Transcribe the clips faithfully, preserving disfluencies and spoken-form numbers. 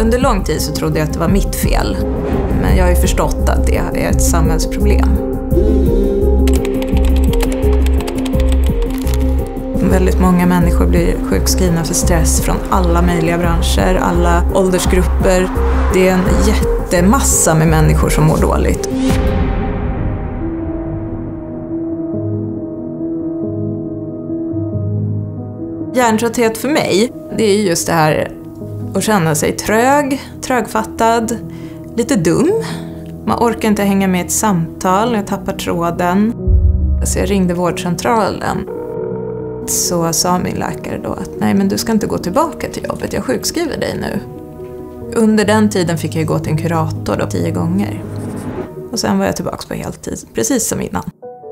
Under lång tid så trodde jag att det var mitt fel. Men jag har ju förstått att det är ett samhällsproblem. Väldigt många människor blir sjukskrivna för stress från alla möjliga branscher, alla åldersgrupper. Det är en jättemassa med människor som mår dåligt. Hjärntrötthet för mig, det är just det här att känna sig trög, trögfattad, lite dum. Man orkar inte hänga med i ett samtal, jag tappar tråden. Så jag ringde vårdcentralen. Så sa min läkare då att nej, men du ska inte gå tillbaka till jobbet, jag sjukskriver dig nu. Under den tiden fick jag gå till en kurator då, tio gånger. Och sen var jag tillbaka på heltid, precis som innan.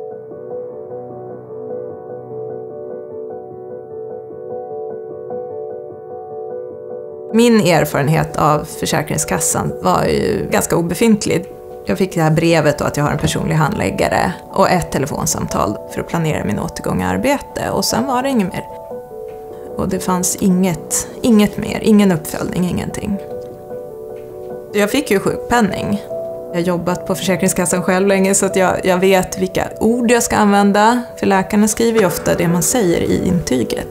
Min erfarenhet av Försäkringskassan var ju ganska obefintlig. Jag fick det här brevet då att jag har en personlig handläggare och ett telefonsamtal för att planera min återgång i arbete. Och sen var det inget mer. Och det fanns inget, inget mer, ingen uppföljning, ingenting. Jag fick ju sjukpenning. Jag har jobbat på Försäkringskassan själv länge så att jag, jag vet vilka ord jag ska använda. För läkarna skriver ju ofta det man säger i intyget.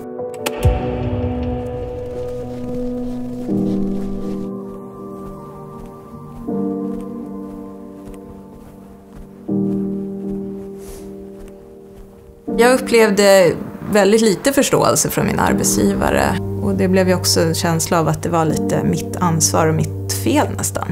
Jag upplevde väldigt lite förståelse från min arbetsgivare och det blev ju också en känsla av att det var lite mitt ansvar och mitt fel nästan.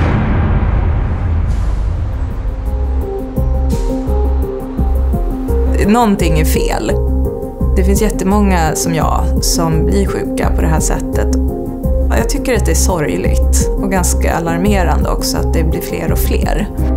Någonting är fel. Det finns jättemånga som jag som blir sjuka på det här sättet. Jag tycker att det är sorgligt och ganska alarmerande också att det blir fler och fler.